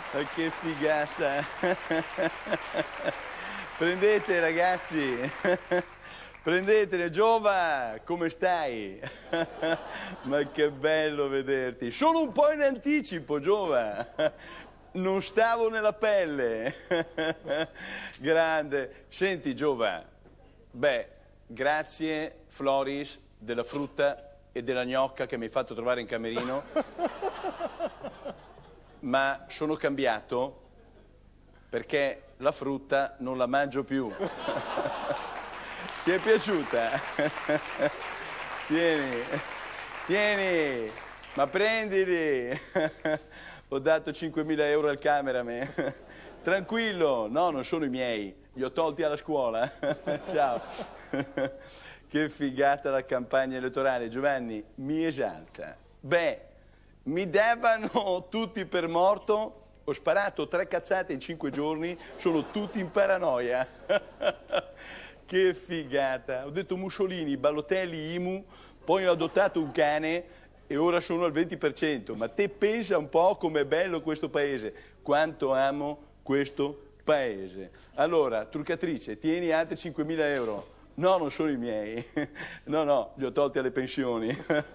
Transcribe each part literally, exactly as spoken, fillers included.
Ma che figata! Prendete ragazzi, prendetene. Giova, come stai? Ma che bello vederti. Sono un po' in anticipo, Giova. Non stavo nella pelle. Grande. Senti Giova, beh, grazie Floris della frutta e della gnocca che mi hai fatto trovare in camerino. Ma sono cambiato perché la frutta non la mangio più. Ti è piaciuta? Tieni, tieni, ma prendili. Ho dato cinquemila euro al cameraman. Tranquillo, no, non sono i miei, li ho tolti alla scuola. Ciao. Che figata la campagna elettorale, Giovanni, mi esalta. Beh, mi davano tutti per morto, ho sparato tre cazzate in cinque giorni, sono tutti in paranoia. Che figata. Ho detto Mussolini, Balotelli, I M U, poi ho adottato un cane e ora sono al venti per cento. Ma te pensa un po' com'è bello questo paese, quanto amo questo paese. Allora, truccatrice, tieni altri cinquemila euro. No, non sono i miei. No, no, li ho tolti alle pensioni.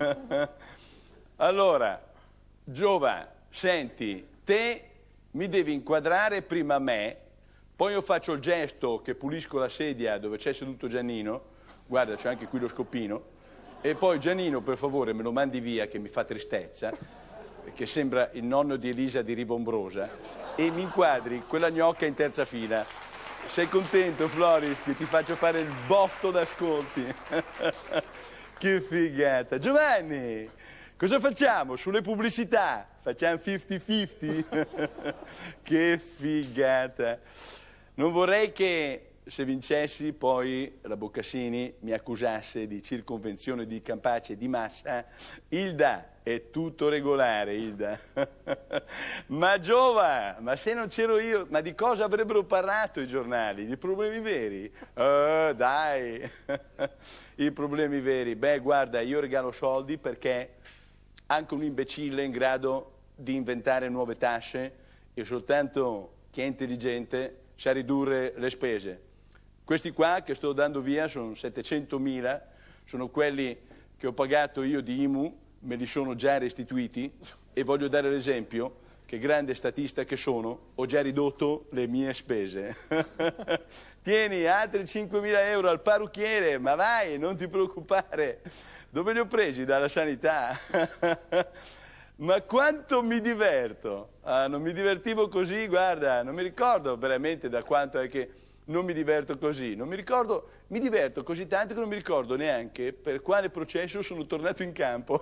Allora, Giova, senti, te mi devi inquadrare prima me, poi io faccio il gesto che pulisco la sedia dove c'è seduto Giannino, guarda c'è anche qui lo scoppino, e poi Giannino per favore me lo mandi via che mi fa tristezza, che sembra il nonno di Elisa di Rivombrosa, e mi inquadri quella gnocca in terza fila. Sei contento Floris che ti faccio fare il botto d'ascolti? Che figata. Giovanni, cosa facciamo? Sulle pubblicità? Facciamo cinquanta cinquanta? Che figata. Non vorrei che se vincessi poi la Boccassini mi accusasse di circonvenzione di campace di massa. Ilda, è tutto regolare, Ilda. Ma Giova, ma se non c'ero io, ma di cosa avrebbero parlato i giornali? Di problemi veri? Oh, dai, i problemi veri. Beh, guarda, io regalo soldi perché anche un imbecille è in grado di inventare nuove tasse e soltanto chi è intelligente sa ridurre le spese. Questi qua che sto dando via sono settecentomila, sono quelli che ho pagato io di I M U, me li sono già restituiti e voglio dare l'esempio che grande statista che sono, ho già ridotto le mie spese. Tieni altri cinquemila euro al parrucchiere, ma vai, non ti preoccupare. Dove li ho presi? Dalla sanità. Ma quanto mi diverto. Ah, non mi divertivo così, guarda, non mi ricordo veramente da quanto è che non mi diverto così. Non mi ricordo, mi diverto così tanto che non mi ricordo neanche per quale processo sono tornato in campo.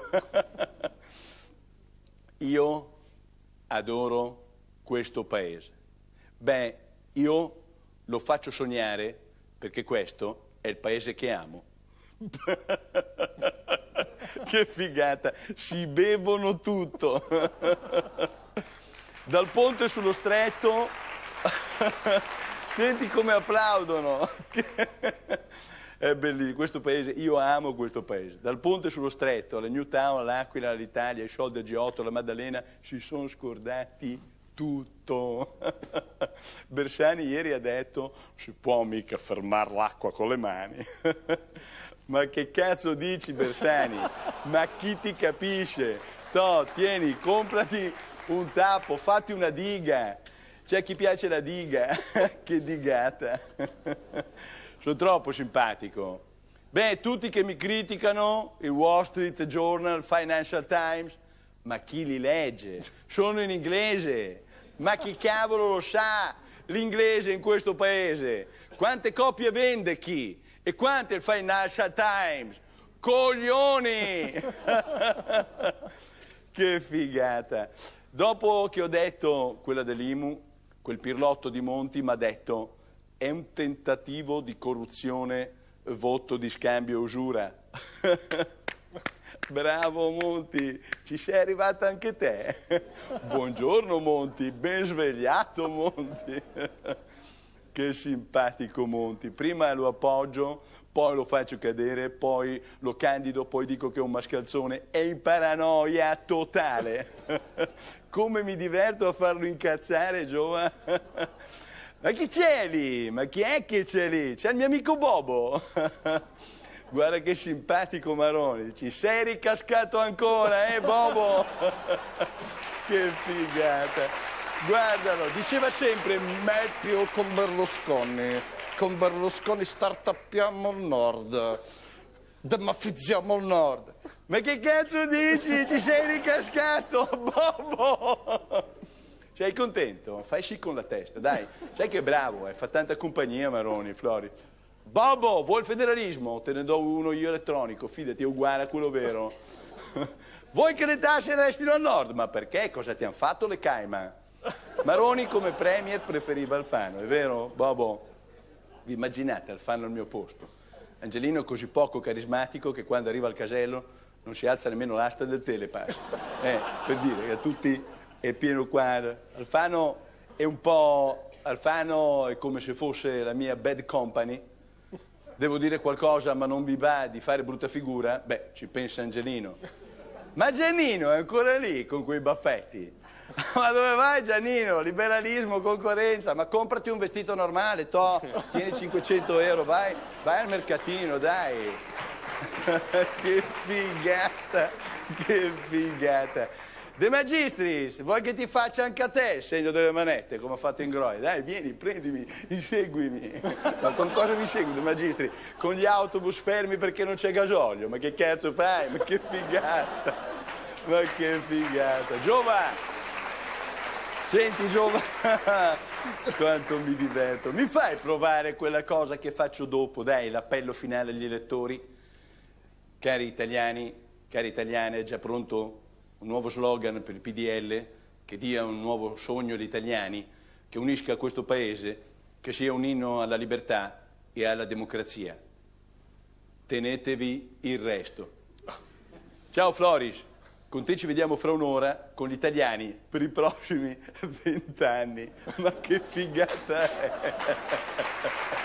Io adoro questo paese. Beh, io lo faccio sognare perché questo è il paese che amo. Che figata, si bevono tutto. Dal ponte sullo stretto, senti come applaudono. È bellissimo, questo paese, io amo questo paese. Dal ponte sullo stretto, alla Newtown, all'Aquila, all'Italia, ai soldi a G otto, alla Maddalena, si sono scordati tutto. Bersani ieri ha detto, si può mica fermare l'acqua con le mani. Ma che cazzo dici Bersani? Ma chi ti capisce? No, tieni, comprati un tappo, fatti una diga. C'è a chi piace la diga. Che digata. Sono troppo simpatico. Beh, tutti che mi criticano, il Wall Street Journal, Financial Times, ma chi li legge? Sono in inglese. Ma chi cavolo lo sa l'inglese in questo paese? Quante copie vende chi? E quanto il Financial Times? Coglioni! Che figata! Dopo che ho detto quella dell'I M U, quel pirlotto di Monti mi ha detto è un tentativo di corruzione, voto di scambio e usura. Bravo Monti, ci sei arrivata anche te. Buongiorno Monti, ben svegliato Monti. Che simpatico Monti, prima lo appoggio, poi lo faccio cadere, poi lo candido, poi dico che è un mascalzone, è in paranoia totale. Come mi diverto a farlo incazzare, Giova. Ma chi c'è lì? Ma chi è che c'è lì? C'è il mio amico Bobo. Guarda che simpatico Maroni, ci sei ricascato ancora, eh Bobo? Che figata. Guardalo, diceva sempre Matteo con Berlusconi, con Berlusconi startuppiamo il nord, demafizziamo il nord. Ma che cazzo dici? Ci sei ricascato, Bobo? Sei contento? Fai sì con la testa, dai. Sai che bravo, eh? Fa tanta compagnia Maroni, Flori. Bobo, vuoi il federalismo? Te ne do uno io elettronico, fidati, è uguale a quello vero. Vuoi che le tasse restino al nord? Ma perché? Cosa ti hanno fatto le Cayman? Maroni come premier preferiva Alfano, è vero, Bobo? Vi immaginate Alfano al mio posto? Angelino è così poco carismatico che quando arriva al casello non si alza nemmeno l'asta del telepass. Eh, per dire che a tutti è pieno quadro. Alfano è un po'... Alfano è come se fosse la mia bad company. Devo dire qualcosa ma non vi va di fare brutta figura? Beh, ci pensa Angelino. Ma Giannino è ancora lì con quei baffetti? Ma dove vai Giannino? Liberalismo, concorrenza, ma comprati un vestito normale, to, tieni cinquecento euro, vai, vai al mercatino, dai. Che figata, che figata. De Magistris, vuoi che ti faccia anche a te il segno delle manette, come ho fatto in Groia? Dai, vieni, prendimi, inseguimi. Ma con cosa mi segui, De Magistris? Con gli autobus fermi perché non c'è gasolio? Ma che cazzo fai? Ma che figata, ma che figata. Giova! Senti Giova, quanto mi diverto. Mi fai provare quella cosa che faccio dopo, dai, l'appello finale agli elettori? Cari italiani, cari italiane, è già pronto un nuovo slogan per il P D L che dia un nuovo sogno agli italiani, che unisca questo paese, che sia un inno alla libertà e alla democrazia. Tenetevi il resto. Ciao Floris. Con te ci vediamo fra un'ora con gli italiani per i prossimi vent'anni. Ma che figata è!